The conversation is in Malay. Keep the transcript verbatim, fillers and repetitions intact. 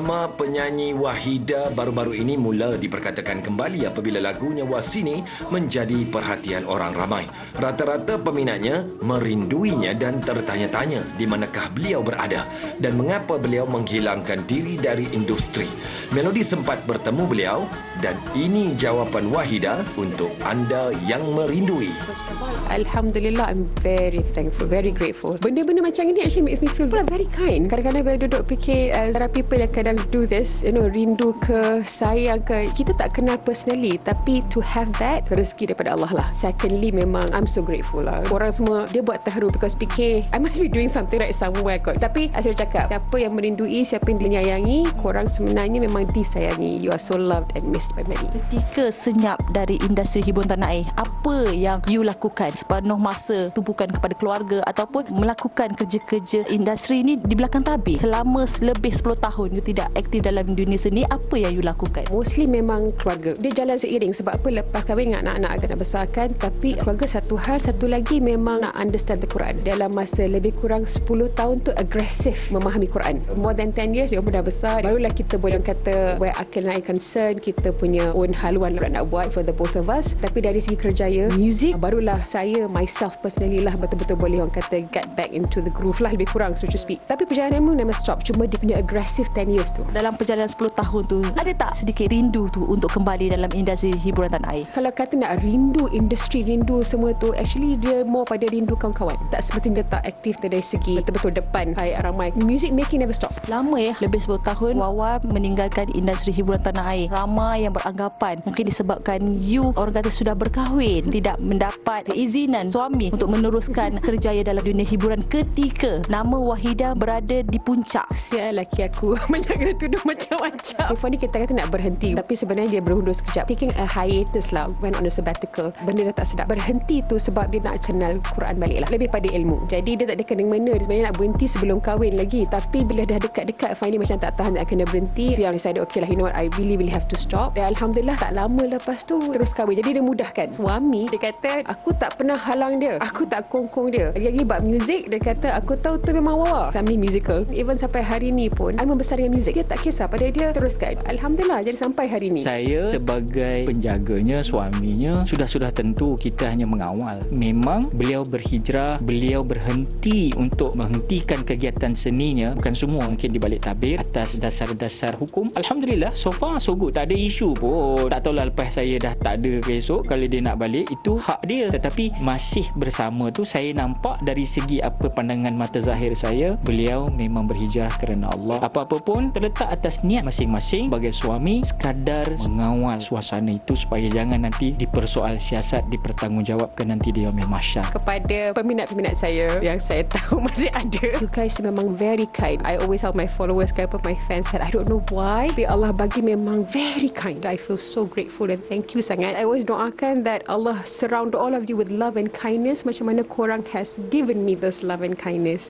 Nama penyanyi Wahida baru-baru ini mula diperkatakan kembali apabila lagunya Wasini menjadi perhatian orang ramai. Rata-rata peminatnya merinduinya dan tertanya-tanya di manakah beliau berada dan mengapa beliau menghilangkan diri dari industri. Melodi sempat bertemu beliau dan ini jawapan Wahida untuk anda yang merindui. Alhamdulillah, I'm very thankful, very grateful. Benda-benda macam ini actually makes me feel very kind. Kadang-kadang bila duduk fikir, uh, there are people yang kadang do this, you know, rindu ke, sayang ke, kita tak kenal personally, tapi to have that, rezeki daripada Allah lah. Secondly, memang I'm so grateful lah. Orang semua, dia buat terharu because fikir, I must be doing something right somewhere kot. Tapi, saya cakap, siapa yang merindui, siapa yang dinyayangi, korang sebenarnya memang disayangi. You are so loved and missed by many. Ketika senyap dari industri hiburan tanah air, apa yang you lakukan? Sepenuh masa tumpukan kepada keluarga ataupun melakukan kerja-kerja industri ini di belakang tabir? Selama lebih sepuluh tahun you tidak aktif dalam dunia seni, apa yang you lakukan? Mostly memang keluarga. Dia jalan seiring. Sebab apa? Lepas kahwin dengan anak-anak agak nak besarkan, tapi keluarga satu hal, satu lagi memang nak understand the Quran. Dalam masa lebih kurang sepuluh tahun tu agresif memahami Quran. More than ten years, dia pun dah besar. Barulah kita boleh kata where Akil Naik concern, kita punya own haluan nak buat for the both of us. Tapi dari segi kerjaya, music, barulah saya, myself personally lah betul-betul boleh orang kata get back into the groove lah, lebih kurang so to speak. Tapi perjalanan mu never stop. Cuma dia punya aggressive ten years tu. Dalam perjalanan sepuluh tahun tu, ada tak sedikit rindu tu untuk kembali dalam industri hiburan tanah air? Kalau kata nak rindu industri, rindu semua tu, actually dia more pada rindu kawan-kawan. Tak seperti dia tak aktif dari segi betul-betul depan hai ramai. Music making never stop. Lama ya, lebih sepuluh tahun Wawa meninggalkan industri hiburan tanah air. Ramai yang beranggapan mungkin disebabkan you, orang kata sudah berkahwin, tidak mendapat keizinan suami untuk meneruskan kerjaya dalam dunia hiburan ketika nama Wahida berada di puncak. Sial lelaki aku banyak kena tuduh macam-macam. Before ni kita kata nak berhenti, tapi sebenarnya dia berundur sekejap. Taking a hiatus lah, went on a sabbatical. Benda dah tak sedap. Berhenti tu sebab dia nak kenal Quran balik lah. Lebih pada ilmu. Jadi dia tak ada kena mena. Dia sebenarnya nak berhenti sebelum kahwin lagi. Tapi bila dah dekat-dekat, finally macam tak tahan nak kena berhenti. Dia yang decided, okay lah, you know what, I really really have to stop. Dan Alhamdulillah tak lama lepas tu terus kahwin. Jadi dia mudahkan. Suami dia kata, aku tak pernah halang dia, aku tak kongkong dia. Lagi-lagi bab muzik, dia kata aku tahu tu memang Wawa family musical. Even sampai hari ni pun I membesar dengan muzik. Dia tak kisah pada dia, teruskan. Alhamdulillah jadi sampai hari ni. Saya sebagai penjaganya, suaminya, sudah-sudah tentu kita hanya mengawal. Memang beliau berhijrah, beliau berhenti untuk menghentikan kegiatan seninya. Bukan semua mungkin di balik tabir atas dasar-dasar hukum. Alhamdulillah so far so good, tak ada isu pun. Tak tahulah lepas saya dah tak ada ke esok, kalau dia nak balik itu hak dia. Tetapi masih bersama tu saya nampak dari segi apa pandangan mata zahir saya, beliau memang berhijrah kerana Allah. Apa-apa pun terletak atas niat masing-masing. Sebagai suami, sekadar mengawal suasana itu supaya jangan nanti dipersoal siasat, dipertanggungjawabkan nanti di yaumil mahsyar. Kepada peminat-peminat saya yang saya tahu masih ada, you guys memang very kind. I always tell my followers, my fans that I don't know why, tapi Allah bagi memang very kind. I feel so grateful and thank you sangat. I always doakan that Allah surround all of you with love and kindness macam mana korang has given me this love and kindness.